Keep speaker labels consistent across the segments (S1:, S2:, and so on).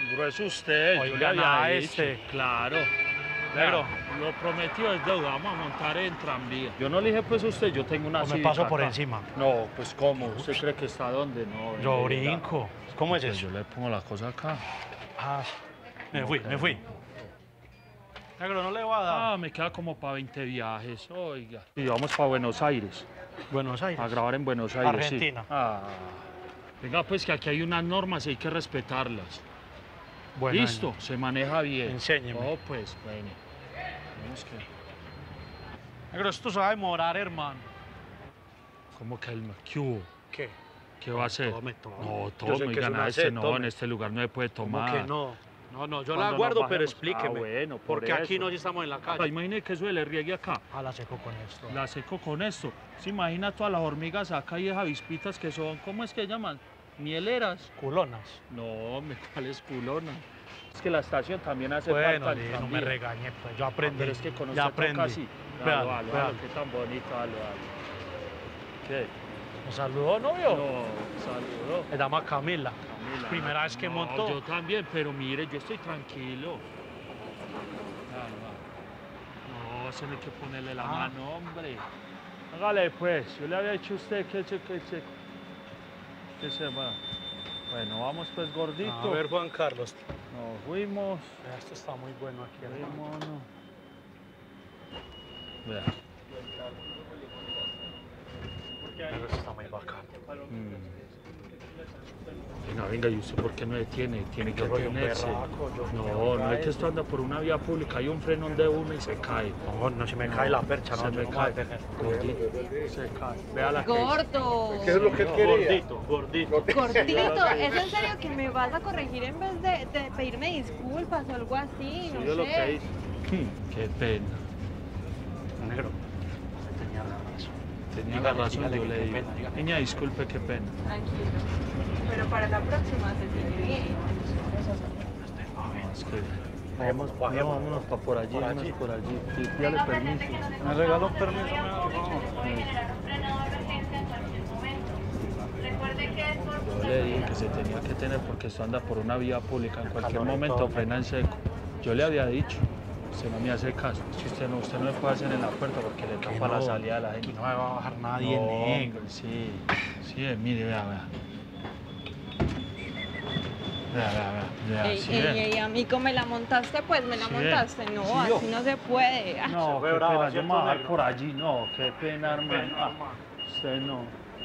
S1: Grueso usted, yo le
S2: Oiga,
S1: había dicho. Claro.
S2: Negro.
S1: Lo prometido es deuda, vamos a montar en tranvía. Yo no le dije pues a usted, yo tengo una
S2: O me
S1: Civic
S2: paso por
S1: acá.
S2: encima.
S1: No, pues ¿cómo? ¿Usted cree que está dónde? No.
S2: Yo
S1: de verdad.
S2: brinco. ¿Cómo es
S1: Pues
S2: eso?
S1: yo le pongo la cosa acá.
S2: Ah, me fui. Negro, no le voy a dar.
S1: Ah, me queda como para 20 viajes, oiga. Y vamos para Buenos Aires,
S2: Buenos Aires.
S1: a grabar en Buenos Aires,
S2: Argentina.
S1: sí. Ah. Venga, pues que aquí hay unas normas y hay que respetarlas.
S2: Bueno,
S1: Listo, se maneja bien.
S2: Enséñeme.
S1: Oh, pues, bueno. Vamos que...
S2: Negro, esto se va a demorar, hermano.
S1: ¿Cómo que el... ¿Qué hubo?
S2: ¿Qué?
S1: ¿Qué va a hacer?
S2: Tome.
S1: No,
S2: Yo sé
S1: tome,
S2: que es
S1: oiga,
S2: una
S1: nada,
S2: sed,
S1: no,
S2: tome.
S1: en este lugar no se puede tomar.
S2: ¿Cómo que no? No, yo la
S1: Cuando
S2: guardo,
S1: nos
S2: pero
S1: bajemos.
S2: explíqueme.
S1: Ah, bueno, por
S2: porque aquí
S1: eso.
S2: no estamos en la
S1: Ah,
S2: calle.
S1: imagine que eso le riegue acá.
S2: Ah, la seco con esto.
S1: La seco con esto. Se imagina todas las hormigas acá y esas avispitas que son, ¿cómo es que llaman? Mieleras.
S2: Culonas.
S1: No, ¿cuál es culona? Es que la estación también hace
S2: Bueno,
S1: falta.
S2: no me regañe, pues yo aprendí.
S1: Pero es que con
S2: ya
S1: usted toca
S2: aprendí.
S1: así.
S2: Véalo,
S1: Halo,
S2: véalo.
S1: qué tan bonito, halo. ¿Qué?
S2: ¿Me saludó, novio?
S1: No, saludo.
S2: Se llama Camila.
S1: Camila.
S2: Primera vez que
S1: No,
S2: montó.
S1: Yo también, pero mire, yo estoy tranquilo. No, se me hay que ponerle la mano, hombre. Hágale pues, yo le había dicho a usted que se va. Bueno, vamos pues gordito.
S2: A ver, Juan Carlos.
S1: Nos fuimos.
S2: Esto está muy bueno aquí, hermano.
S1: Fuimos. Vea.
S2: Esto está muy bacano.
S1: Venga, ¿y usted por qué no detiene? Tiene que
S2: Yo soy un
S1: detenerse.
S2: berraco,
S1: No es que esto anda por una vía pública, hay un frenón de uno y se cae.
S2: No, se me cae la percha,
S1: Se
S2: no,
S1: me
S2: yo no
S1: cae.
S2: voy a detener.
S1: Gordito, se cae. Vea la que
S3: Gordo.
S4: ¿Qué es lo que él quería?
S2: Gordito.
S3: Cortito, ¿es en serio que me vas a corregir en vez de pedirme disculpas o algo así? No
S1: yo lo que
S3: sé.
S1: hice. Qué pena.
S2: Negro, usted tenía razón.
S1: Tenía la razón,
S2: dígale
S1: yo
S2: que
S1: le
S2: qué
S1: digo.
S2: pena, dígale.
S1: Niña, disculpe, qué pena.
S3: Tranquilo. Pero para la próxima se sigue bien.
S1: No, es que... vámonos para por allí, vámonos por allí. Sí, pídale permiso.
S2: Me regaló permiso, me
S1: Yo le dije que se tenía que tener porque esto anda por una vía pública. En cualquier momento frena en seco. Yo le había dicho, usted no me hace caso. Si usted no me puede hacer en la puerta porque le tapa la salida a la gente.
S2: Aquí no me va a bajar nadie,
S1: No,
S2: negro.
S1: hombre, sí, mire, vea. Vea, sí,
S3: Ey, amigo, ¿me la montaste? Pues me la
S1: Sí.
S3: montaste. No,
S1: Sí, yo.
S3: así no se puede. Ah,
S1: No,
S2: Se ve
S1: qué
S2: brava,
S1: pena, yo
S2: ¿cierto,
S1: me voy a bajar
S2: negro?
S1: por allí, no, qué pena, hermano. Usted no.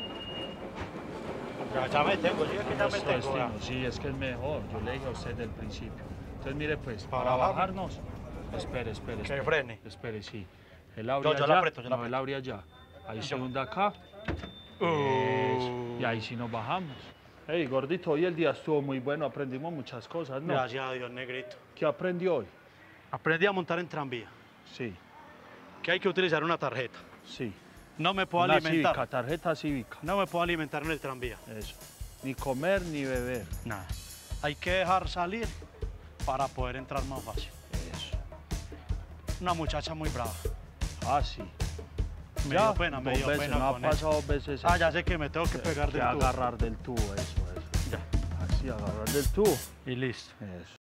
S2: Ya me tengo, sí, es que ya me
S1: Nuestro
S2: tengo.
S1: destino, sí, es que es mejor, yo le dije a usted desde el principio. Entonces, mire, pues,
S2: Para
S1: para
S2: bajar.
S1: bajarnos, espere.
S2: Que frene.
S1: Espere, sí. Él abría
S2: Yo
S1: allá,
S2: la aprieto, yo la
S1: no, él
S2: aprieto.
S1: abría allá. Ahí se hunde acá.
S2: Uh.
S1: Eso, y ahí sí nos bajamos. Hey, gordito, hoy el día estuvo muy bueno, aprendimos muchas cosas, ¿no?
S2: Gracias a Dios, negrito.
S1: ¿Qué aprendió hoy?
S2: Aprendí a montar en tranvía.
S1: Sí,
S2: Que hay que utilizar una tarjeta.
S1: sí.
S2: No me puedo
S1: Una
S2: alimentar.
S1: cívica, tarjeta cívica.
S2: No me puedo alimentar en el tranvía.
S1: Eso. Ni comer ni beber.
S2: Nada. Hay que dejar salir para poder entrar más fácil.
S1: Eso.
S2: Una muchacha muy brava.
S1: Ah, sí.
S2: Me dio pena, me dio pena
S1: no ha
S2: con eso.
S1: pasado dos veces.
S2: Ah, ya sé que me tengo que pegar
S1: que
S2: del tubo.
S1: agarrar del tubo, eso.
S2: Ya.
S1: Así, agarrar del tubo.
S2: Y listo.
S1: Eso.